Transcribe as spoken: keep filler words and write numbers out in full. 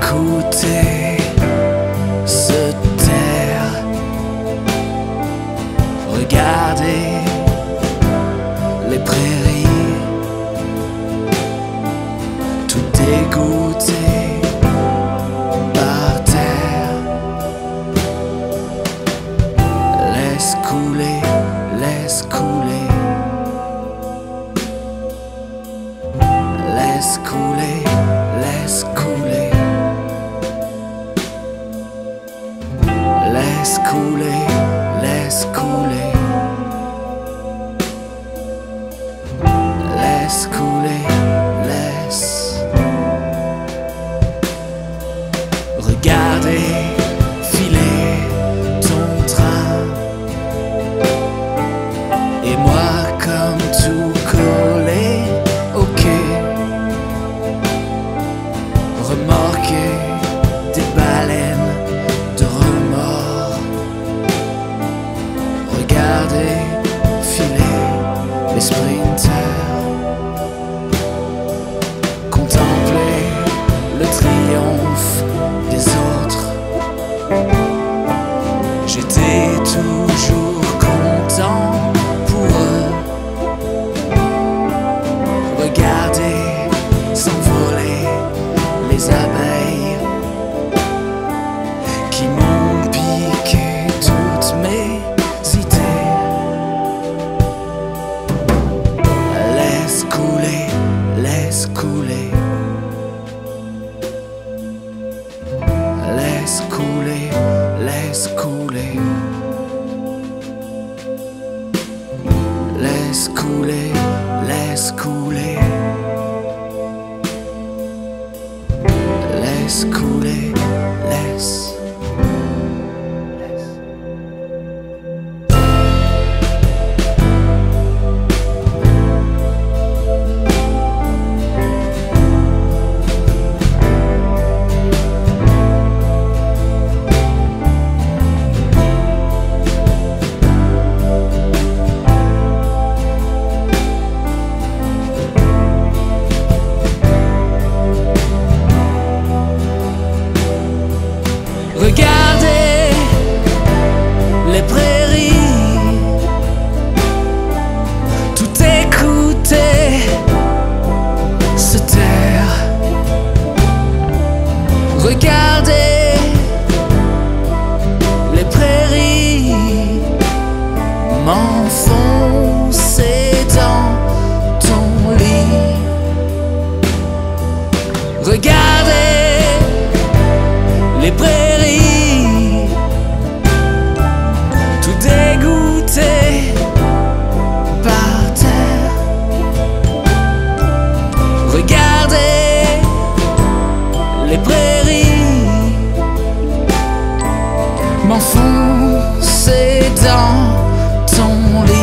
écouter, se taire, regarder les prairies, tout dégoûté par terre. Laisse couler, laisse couler, laisse couler, laisse couler, laisse couler, laisse couler, laisse couler, laisse. Regardez filer ton train, et moi comme tout collé au quai, remorquer des baleines de remords. Regardez filer les sprinters, contempler le triomphe des autres. J'étais toujours content pour eux. Regardez s'envoler les abeilles qui m'ont piqué toutes mes idées. Laisse couler, laisse couler, laisse couler, laisse couler, laisse couler, laisse couler, laisse couler, laisse. Regardez les prairies, tout écouter, se taire. Regardez les prairies, m'enfoncer dans ton lit. Regardez les prairies, tout dégoûté par terre. Regardez les prairies, m'enfoncer dans ton lit.